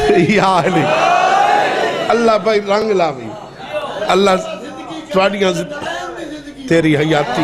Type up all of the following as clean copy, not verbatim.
یا علی اللہ بھائی رنگ لاوی اللہ تواڑیاں تیری حیاتی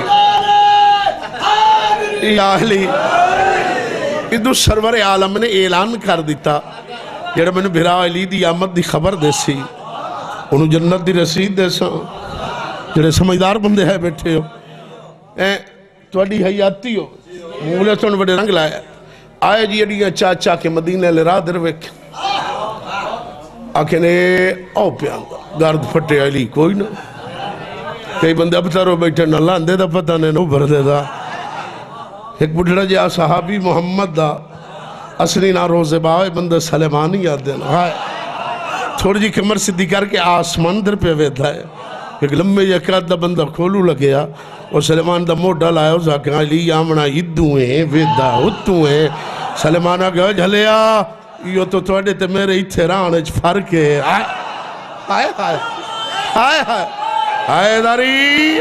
یا علی ادھو سرور عالم نے اعلان کر دیتا جڑا میں نے بھرا علی دی آمد دی خبر دے سی انہوں جنت دی رسید دے سا جڑے سمجھدار بندے ہیں بیٹھے ہو تواڑی حیاتی ہو مولے تو انہوں بڑے رنگ لائے آئے جی اڈیاں چاچا کے مدینہ لے راہ در ویک آکھے نے او پیانگا گارد پھٹے علی کوئی نہ کئی بندے اب تارو بیٹھے نہ لاندے دا پتہ نے نو بھر دے دا ایک بڑھڑا جا صحابی محمد دا اصلی نا روزے باوے بندے سلیمانی یاد دینا تھوڑی جی کمر صدی کر کے آسمان در پہ ویدھا ہے ایک لمبے یکات دا بندہ کھولو لگیا اور سلیمان دا موڑا لائے ہو زاکہ علی آمنا ادھو ہیں ویدھا اتھو ہیں سلیمانہ گیا جھلیا یہ تو توڑے تے میرے اتھے رانے فرق ہے آئے آئے آئے آئے آئے داری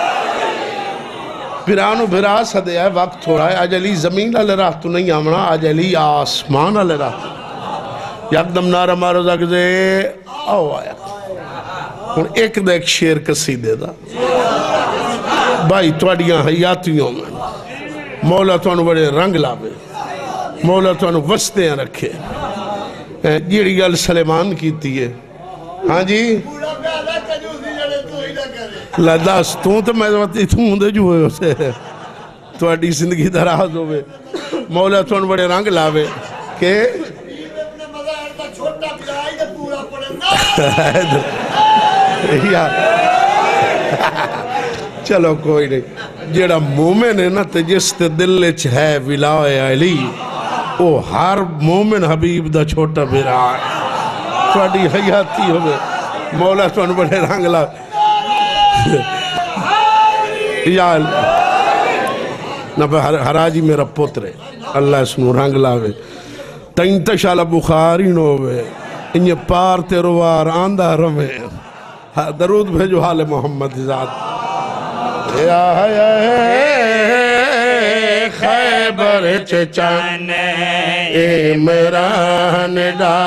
پھرانو بھرا سدے ہے وقت تھوڑا ہے آج علی زمین لے رہا تو نہیں آمنا آج علی آسمان لے رہا یک دم نارا مارو زاکہ دے آؤ آیا اور ایک دا ایک شیر کسی دے دا بھائی توڑیاں حیاتیوں میں مولا تو انہوں بڑے رنگ لابے مولا تو انہوں وستے ہیں رکھے جیڑی گل سلیمان کیتی ہے ہاں جی لداس تو میں وقتی توں دے جو ہوئے اسے توڑی زندگی دراز ہوئے مولا تو انہوں بڑے رنگ لابے کہ چلو کوئی نہیں جیڑا مومن ہے نا جس تے دل ہے ولائے علی او ہر مومن حبیب دا چھوٹا بھیرا ہے توڑی حیاتی ہوئے مولا تو انہوں بڑے رنگ لا یا حراجی میرا پتر ہے اللہ اس نو رنگ لاوے تینتشالہ بخاری نووے انہیں پار تیروار آندہ رمے درود بھیجو حال محمد ذات یا خیبر چچان عمران دا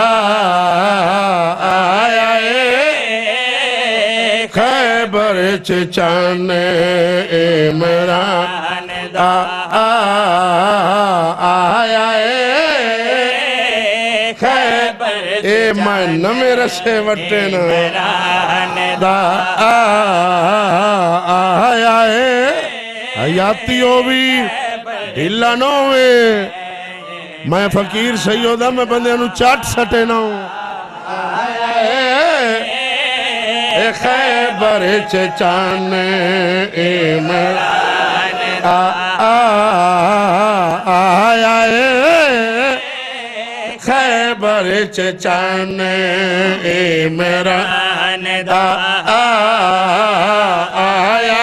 آیا خیبر چچان عمران دا آیا اے میں نمے رسے وٹے نا آیا حیاتیوں بھی ڈھلا نہ ہوئے میں فقیر سیدہ میں بندے انہوں چاٹ سٹے نہ ہوں اے خیبر چچان عمران آیا خیبر چچان عمران دا آیا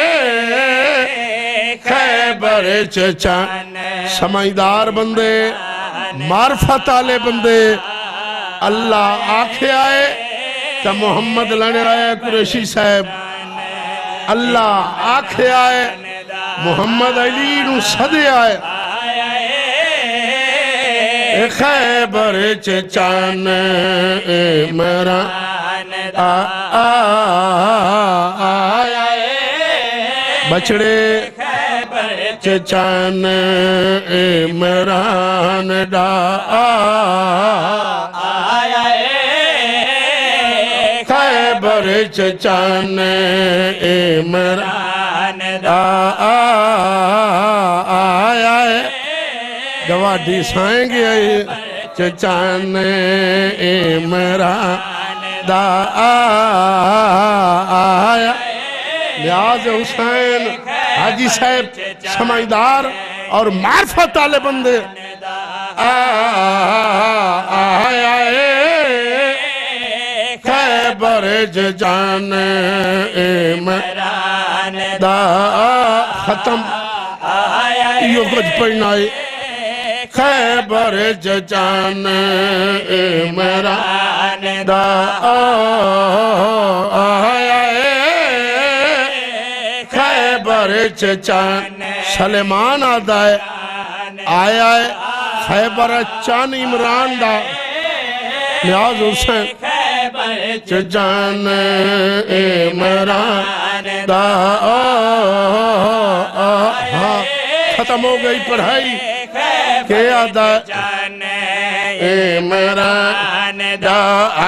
خیبر چچان سمجھدار بندے معرفت آلے بندے اللہ آکھے آئے تا محمد لنے آئے قریشی صاحب اللہ آکھے آئے محمد علی نو صدے آئے خیبر چچان عمران آیا بچڑے چچان عمران دا آیا خیبر چچان عمران دا آیا گواڈی سائیں گے چچان عمران دا آیا نیاز حسین حاجی صاحب سمجھدار اور معرفت آلے بندے آیا خیبر چچان عمران دا ختم یہ کچھ پڑھنا ہے خیبر چچان عمران دا آیا خیبر چچان سلیمان آدھائے آیا خیبر چچان عمران دا نیاز حسین جان عمران دا ختم ہو گئی پڑھائی کہ آدھا جان عمران دا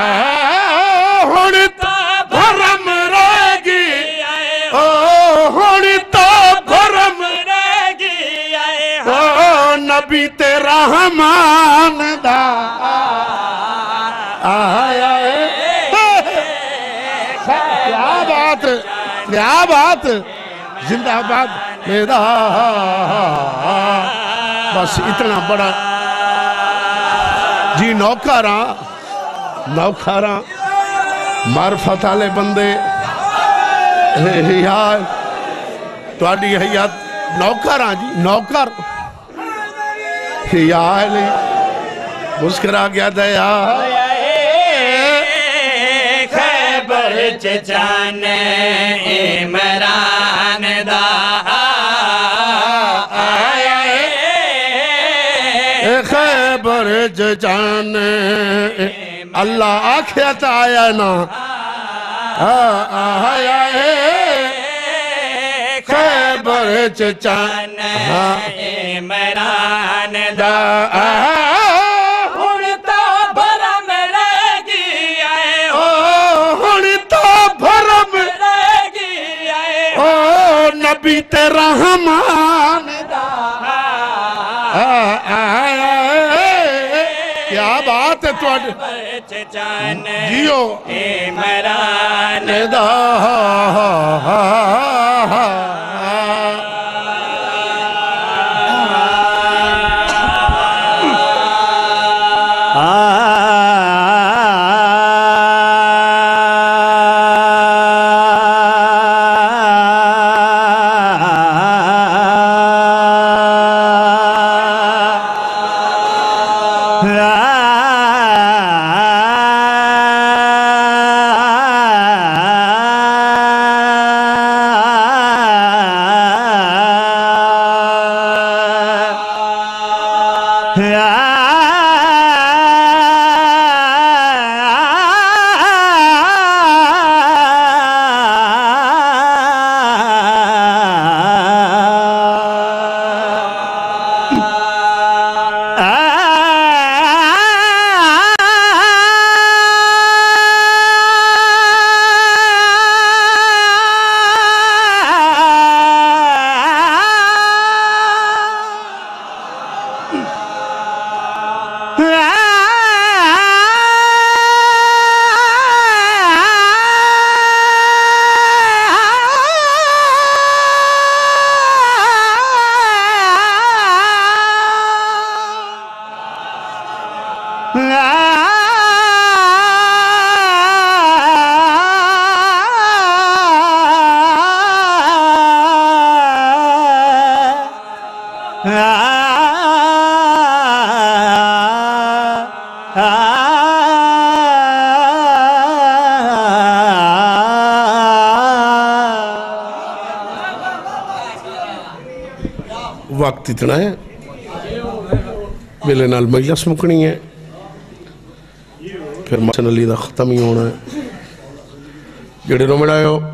ہونی تو بھرم رہ گی ہونی تو بھرم رہ گی نبی تیرا ہمان دا کیا بات زندہ باد میرا بس اتنا بڑا جی نوکاراں معرفت والے بندے یار تواڈی حیات نوکاراں جی نوکر یار مسکرا گیا تھا یار خیبر جان عمران دا خیبر جان اللہ آخیت آیا نا آیا خیبر جان عمران دا نبی تیرا ہمان دا کیا بات ہے تواڈے جیو عمران دا وقت اتنا ہے ویلے نال مجلس مکنی ہے پھر محسن علی دا ختم ہی ہونا ہے جڑے رو مڑائے ہو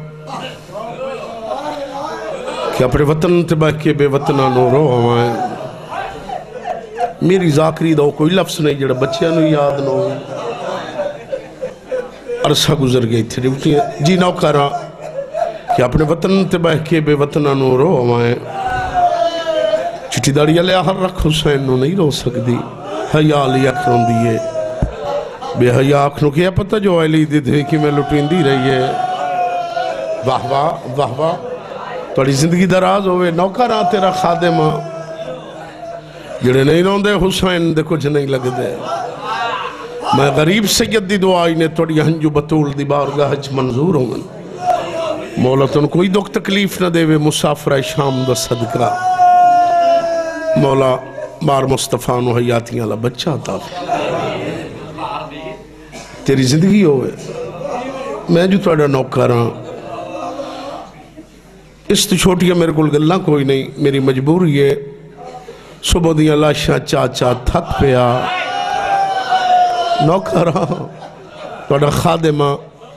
کہ اپنے وطن تباہ کے بے وطنہ نو رو ہوائیں میری ذاکری دا کوئی لفظ نہیں جڑا بچیاں نو یاد نو عرصہ گزر گئی تھی ڈیوٹی جی نوکارا کہ اپنے وطن تباہ کے بے وطنہ نو رو ہوائیں چٹی داڑی علیہ ہر رکھ حسین نو نہیں رو سکتی حیاء علی اکرم دیئے بے حیاء اکھنو کیا پتہ جو علی دی دھے کی میں لٹین دی رہی ہے واہ واہ واہ واہ توڑی زندگی دراز ہوئے نوکران تیرا خادمہ جڑے نہیں رون دے حسین دے کچھ نہیں لگ دے میں غریب سید دی دعائی نے توڑی ہنجو بطول دی بارگاہ چ منظور ہوں مولا تن کوئی دکھ تکلیف نہ دے وے مسافرہ شام دا صدقہ مولا مار مصطفیٰ نو حیاتیاں اللہ بچہ آتا تیری زندگی ہوئے میں جو توڑا نوکراں اس تو چھوٹیا میرے کل گلہ کوئی نہیں میری مجبوری ہے صبح دیاں لاشاں چاچا تھک پیا نوکراں توڑا خادمہ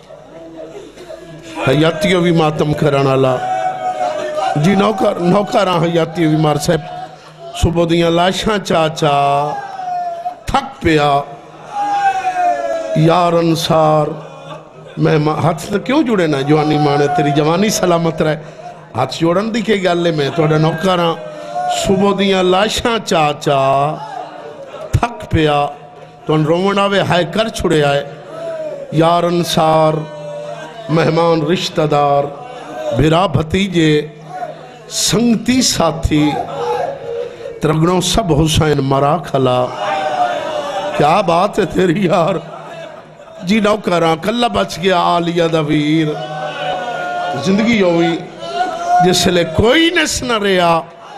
حیاتیو بھی ماتم کرانا لا جی نوکراں حیاتیو بھی مار صاحب صبح دیاں لاشاں چاچا تھک پیا یار انسار ہاتھ سے کیوں جڑے نا جوانی مانے تیری جوانی سلامت رہے ہاتھ جوڑن دی کے گالے میں توڑا نوکراں صبح دیاں لاشاں چاچا تھک پیا تو ان رومناوے ہائے کر چھڑے آئے یار انسار مہمان رشتہ دار بھرا بھتیجے سنگتی ساتھی ترگنوں سب حسین مرا کھلا کیا بات ہے تیری یار جی نوکراں کلہ بچ گیا آلیہ دا ویر زندگی ہوئی جس لئے کوئی نس نہ رہا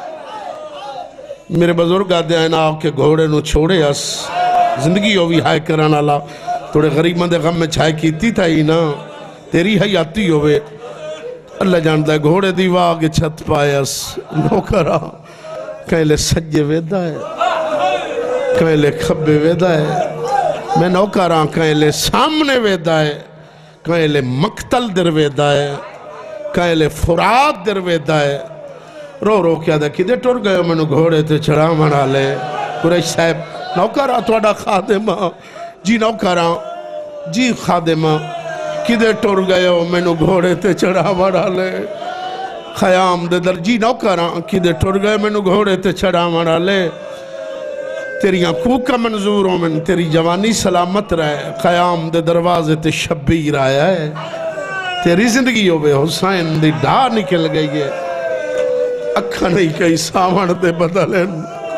میرے بزرگ آدھے آئے نا کہ گھوڑے نو چھوڑے اس زندگی ہوئی ہائے کرانا لا توڑے غریب مندے غم میں چھائے کیتی تھا ہی نا تیری حیاتی ہوئے اللہ جانتا ہے گھوڑے دیوا کے چھت پائے اس نوکراں کہیں لے سجے ویدہ ہے کہیں لے کھبے ویدہ ہے میں نوکراں کہیں لے سامنے ویدہ ہے کہیں لے مقتل در ویدہ ہے کہیں لے فرات در ویدہ ہے رو رو کیا دے کدے ٹور گئے میں نو گھوڑے تے چڑھا منا لے قریش صاحب نوکراں توڑا خادمہ جی نوکراں جی خادمہ کدے ٹور گئے میں نو گھوڑے تے چڑھا منا لے خیام دے در جی نوکراں کدے ٹور گئے میں نو گھوڑے تے چڑھا منا لے تیری آنکھوں کا منظوروں میں تیری جوانی سلامت رہے قیام دے دروازے تے شبیر آیا ہے تیری زندگی ہو بے حسین دی ڈھا نکل گئی ہے اکھا نہیں کئی سامان دے بدلن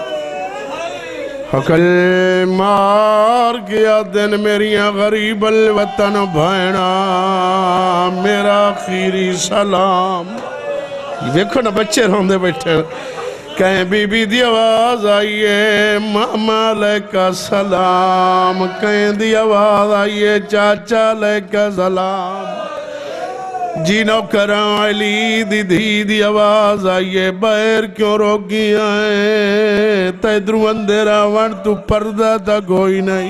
حقل مار گیا دن میریاں غریب الوطن بھائنا میرا خیری سلام دیکھو نا بچے روندے بیٹھے کہیں بی بی دی آواز آئیے ماما علیکہ سلام کہیں دی آواز آئیے چاچا علیکہ سلام جی نوکراں علی دی آواز آئیے بیر کیوں روگی آئے تے درو اندرہ ون تو پردہ تا کوئی نہیں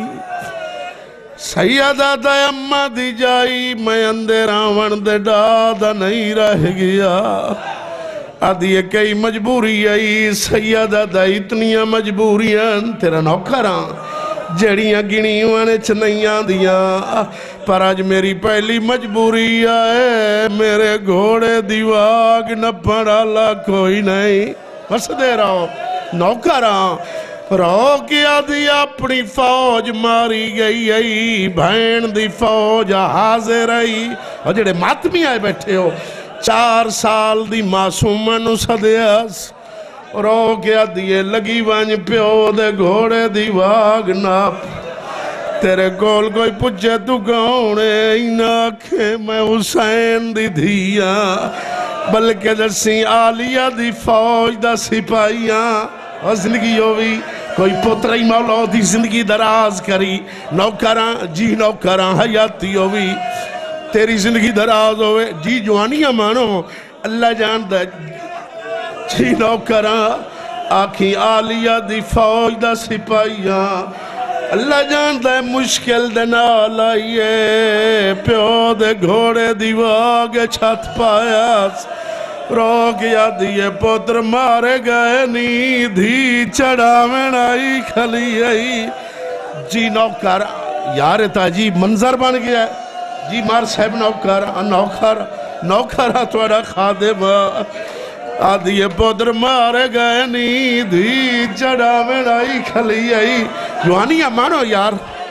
سیدہ تے اممہ دی جائی میں اندرہ ون دے ڈادا نہیں رہ گیا آدھی کئی مجبوری آئی سیدہ دا اتنیاں مجبوریاں تیرا نوکراں جڑیاں گنیوں نے چنیاں دیاں پر آج میری پہلی مجبوری آئے میرے گھوڑے دیواگ نہ پڑھالا کوئی نہیں بس دے رہو نوکراں رو کیا دی اپنی فوج ماری گئی آئی بھین دی فوج حاضر آئی اور جڑے ماتمی آئے بیٹھے ہو 4 سال دی معصومنو صدیاس رو کیا دیئے لگی وانج پیو دے گھوڑے دی واگ ناپ تیرے گول کوئی پچھے تو گوڑے ایناکھے میں حسین دی دھیاں بلکہ جسی آلیہ دی فوج دا سپاہیاں اور زندگی ہوئی کوئی پترائی مولا دی زندگی دراز کری نوکراں جی نوکراں حیاتی ہوئی تیری زندگی دراز ہوئے جی جوانیاں مانو اللہ جاندہ جی نوکراں آکھی آلیہ دی فوج دا سپاہیاں اللہ جاندہ مشکل دے نال آئیے پیو دے گھوڑے دی واگ چھت پایاس رو گیا دیئے پتر مارے گئے نی دھی چڑھا میں نائی کھلی آئی جی نوکراں یار تاجی منظر بن گیا ہے جی مار صاحب نوکراں توڑا خادم آدھیے پودر مارے گئے نی دھی چڑھا میں نائی کھلی آئی جوانیاں مانو یار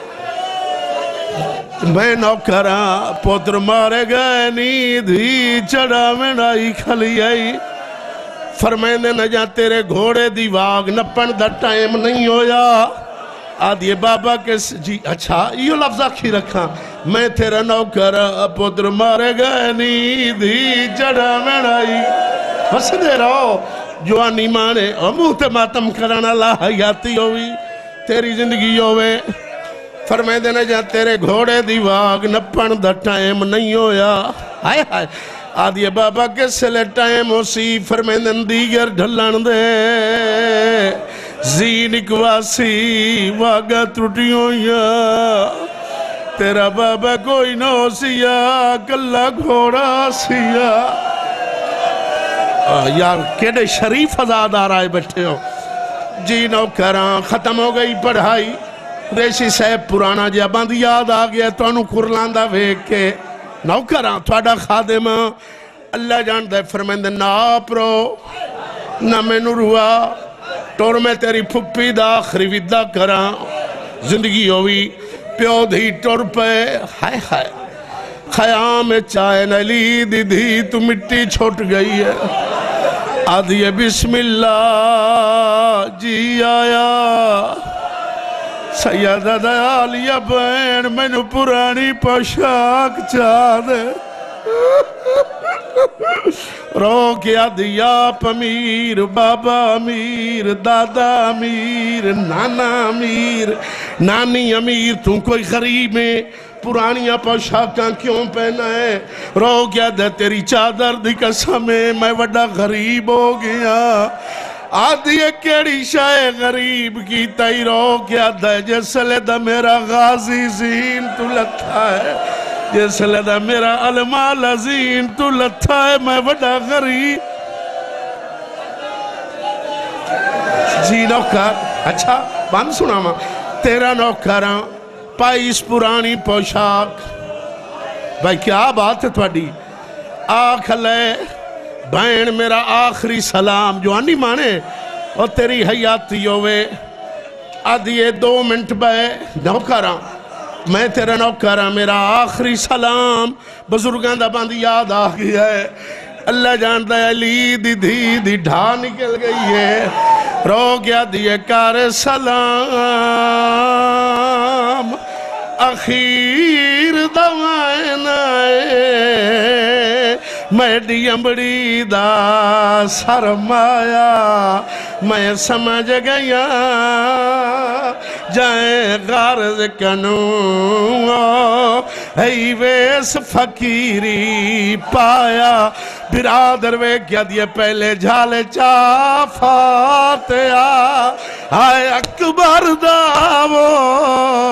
میں نوکراں پودر مارے گئے نی دھی چڑھا میں نائی کھلی آئی فرمینے نہ جا تیرے گھوڑے دی واگ نپن دا ٹائم نہیں ہویا آدھیے بابا کے جی اچھا یہ لفظ آکھی رکھا میں تیرا نوکراں پودر مارے گئے نی دھی چڑھا میں نائی بس دے رہو جوانی مانے اموت ماتم کرانا اللہ حیاتی ہوئی تیری زندگی ہوئے فرمائے دینا جا تیرے گھوڑے دی واگ نپن دا ٹائم نہیں ہویا ہائے ہائے آدھیے بابا کے سلے ٹائم ہو سی فرمائے دن دیگر ڈھلان دے زین اکواسی واگا ٹوٹیوں یا تیرا بابا کوئی نو سیا کلا گھوڑا سیا یار کیڑے شریف ازادار آئے بیٹھے ہو جی نوکران ختم ہو گئی پڑھائی ریشی صاحب پرانا جا بند یاد آگیا تو انہوں کرلاندہ ویک کے نوکران تھوڑا خادم اللہ جان دے فرمیندے نا پرو نہ میں نوروا ٹور میں تیری پھپی دا آخری ویدہ کران زندگی ہوئی پیو دھی ٹور پہ ہائے ہائے خیام چائے نلی دی دھی تو مٹی چھوٹ گئی ہے آدھی بسم اللہ جی آیا سیدہ دیالیا بین میں نو پرانی پوشاک چاہ دے رو کیا دیا امیر بابا امیر دادا امیر نانا امیر نانی امیر تم کوئی غریب میں پرانیاں پوشاکاں کیوں پہنا ہے رو کیا دے تیری چادر دی قسم ہے میں وڈا غریب ہو گیا آدھی کیڑی شاہ غریب کی تائی رو کیا دے جیسے لے دا میرا غازی زین تو لتھا ہے جیسے لے دا میرا علمال عظیم تو لتھا ہے میں وڈا غریب جی نوکر اچھا بند سنا ماں تیرا نوکراں پائیس پرانی پوشاک بھائی کیا بات ہے تھوڑی آنکھ لے بین میرا آخری سلام جو آنی مانے اور تیری حیاتی ہوئے آدھیے 2 منٹ بے نوکراں میں تیرا نوکراں میرا آخری سلام بزرگاں دا بند یاد آگئی ہے اللہ جانتا ہے علی دی دھی دی ڈھا نکل گئی ہے رو گیا دیئے کار سلام اخیر دوائن آئے میں ڈیمبڑی دا سرمایا میں سمجھ گیا جائیں غارض کنوں ای ویس فقیری پایا برادر وے کیا دیئے پہلے جھالے چا فاتحہ آئے اکبر داو